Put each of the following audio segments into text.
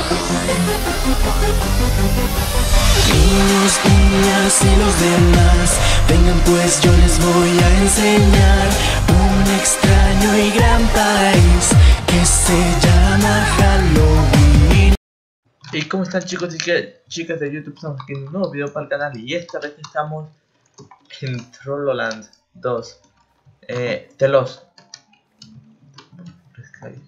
Niños, niñas y los demás, vengan pues yo les voy a enseñar un extraño y gran país que se llama Halloween. ¿Y cómo están, chicos y chicas de YouTube? Estamos aquí en un nuevo video para el canal y esta vez estamos en Trollland 2. Telos. Skype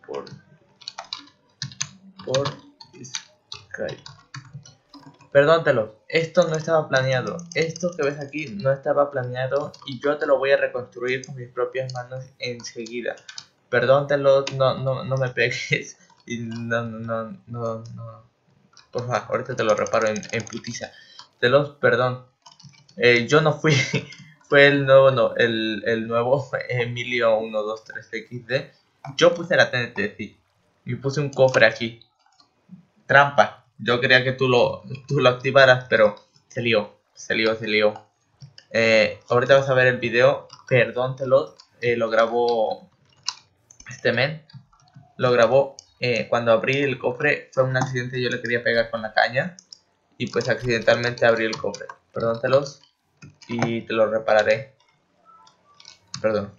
por Skype. Perdón, Telos, esto no estaba planeado. Esto que ves aquí no estaba planeado y yo te lo voy a reconstruir con mis propias manos enseguida. Perdón, Telos, no me pegues. Y no. Por favor, ahorita te lo reparo en putiza. Telos, perdón. Yo no fui. Fue el nuevo, no, el nuevo Emilio 123XD. Yo puse la TNT, sí. Y puse un cofre aquí. Trampa. Yo quería que tú lo activaras, pero se lió. Ahorita vas a ver el video. Perdón, Telos. Lo grabó este men. Lo grabó cuando abrí el cofre. Fue un accidente. Yo le quería pegar con la caña. Y pues accidentalmente abrí el cofre. Perdón, Telos. Y te lo repararé. Perdón.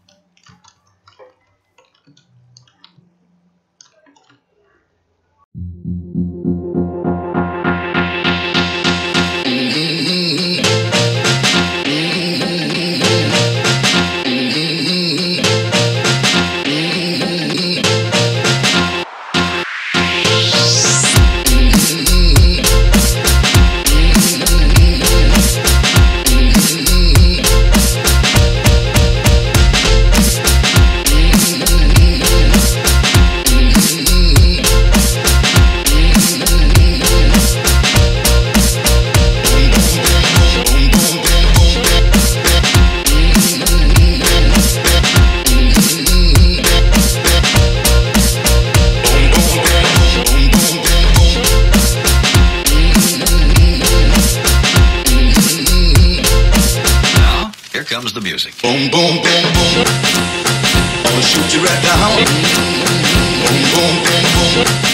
Comes the music. Boom, boom, boom, boom. I'ma shoot you right down. Boom, boom, boom, boom.